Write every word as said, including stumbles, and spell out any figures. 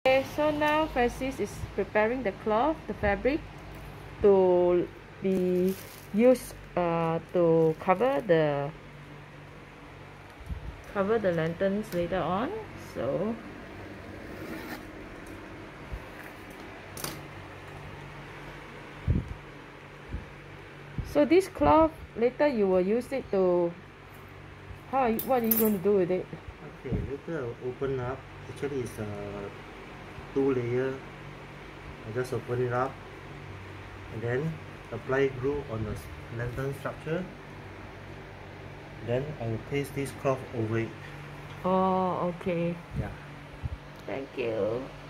Okay, so now Francis is preparing the cloth, the fabric, to be used uh, to cover the cover the lanterns later on. So so this cloth later you will use it to how are you, what are you going to do with it? Okay, later I'll open up. Actually it's a two layer. I just open it up and then apply glue on the lantern structure. Then I will paste this cloth over it. Oh, okay. Yeah. Thank you.